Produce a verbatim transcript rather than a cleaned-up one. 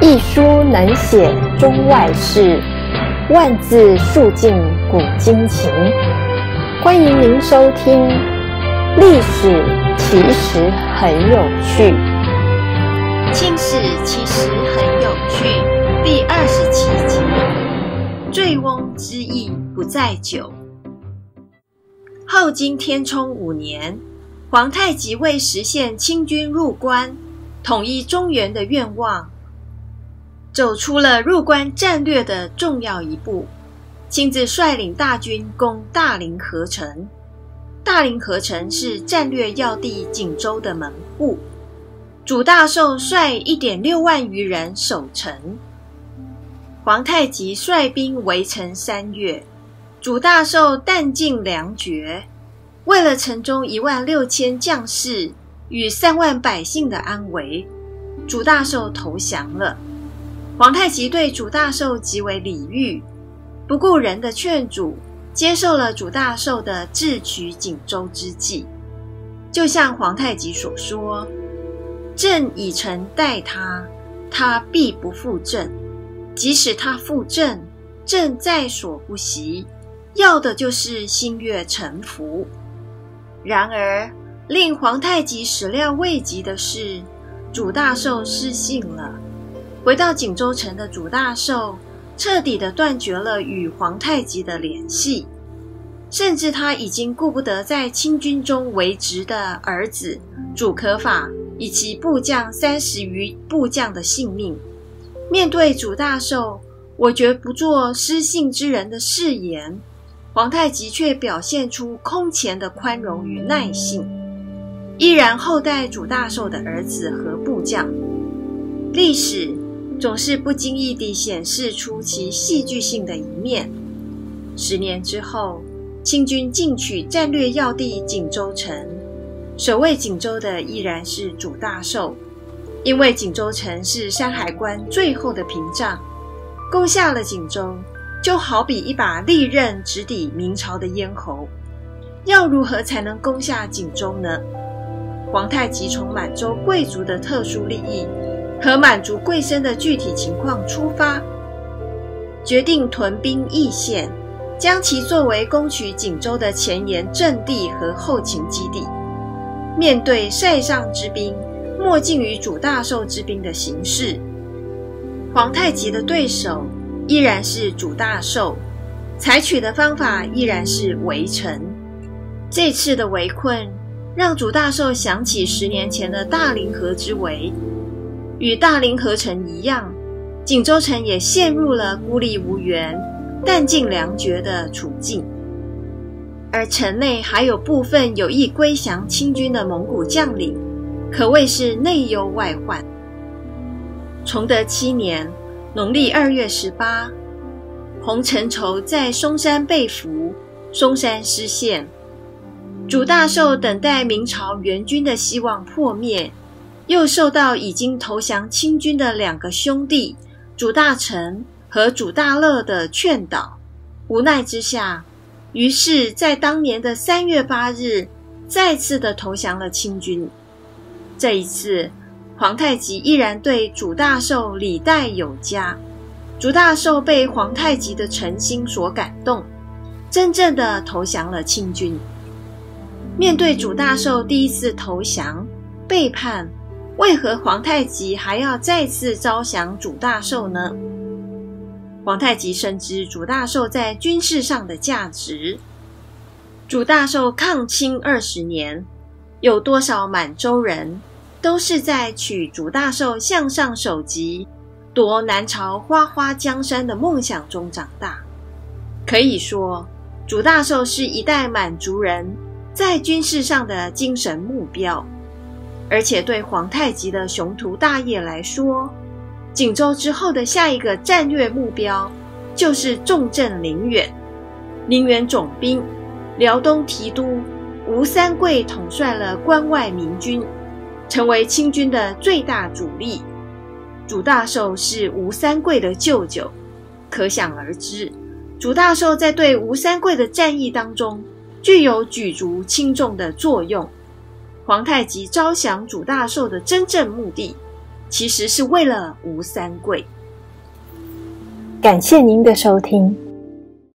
一书能写中外事，万字述尽古今情。欢迎您收听《历史其实很有趣》， 清史其实很有趣。第二十七集，醉翁之意不在酒。后经天聪五年，皇太极为实现清军入关、统一中原的愿望，走出了入关战略的重要一步，亲自率领大军攻大凌河城。大凌河城是战略要地锦州的门户，主大寿率 一点六万余人守城。皇太极率兵围城三月，主大寿弹尽粮绝，为了城中一万六千将士与三万百姓的安危，主大寿投降了。皇太极对主大寿极为礼遇，不顾人的劝阻，接受了主大寿的智取锦州之计。就像皇太极所说，朕以诚待他，他必不负朕，即使他负朕，朕在所不惜，要的就是心悦诚服。然而令皇太极始料未及的是，主大寿失信了。回到锦州城的主大寿彻底地断绝了与皇太极的联系，甚至他已经顾不得在清军中为职的儿子主可法以及部将三十余部将的性命。面对主大寿我绝不做失信之人的誓言，皇太极却表现出空前的宽容与耐性，依然厚待主大寿的儿子和部将。历史总是不经意地显示出其戏剧性的一面。十年之后，清军进取战略要地锦州城，守卫锦州的依然是主大寿，因为锦州城是山海关最后的屏障，攻下了锦州，就好比一把利刃直抵明朝的咽喉。要如何才能攻下锦州呢？皇太极从满洲贵族的特殊利益和满族贵绅的具体情况出发，决定屯兵义县，将其作为攻取锦州的前沿阵地和后勤基地。面对塞上之兵没近于主大寿之兵的形势，皇太极的对手依然是主大寿，采取的方法依然是围城。这次的围困让主大寿想起十年前的大凌河之围，与大凌河城一样，锦州城也陷入了孤立无援、弹尽粮绝的处境。而城内还有部分有意归降清军的蒙古将领，可谓是内忧外患。崇德七年农历二月十八，洪承畴在松山被俘，松山失陷。主大寿等待明朝援军的希望破灭，又受到已经投降清军的两个兄弟主大成和主大乐的劝导，无奈之下，于是在当年的三月八日再次的投降了清军。这一次皇太极依然对主大寿礼待有加，主大寿被皇太极的诚心所感动，真正的投降了清军。面对主大寿第一次投降背叛，为何皇太极还要再次招降主大寿呢？皇太极深知主大寿在军事上的价值。主大寿抗清二十年，有多少满洲人都是在取主大寿向上首级，夺南朝花花江山的梦想中长大。可以说，主大寿是一代满族人在军事上的精神目标。而且对皇太极的雄图大业来说，锦州之后的下一个战略目标就是重镇宁远。宁远总兵辽东提督吴三桂统帅了关外民军，成为清军的最大主力。主大寿是吴三桂的舅舅，可想而知，主大寿在对吴三桂的战役当中具有举足轻重的作用。皇太极招降主大寿的真正目的， 其实是为了吴三桂。 感谢您的收听。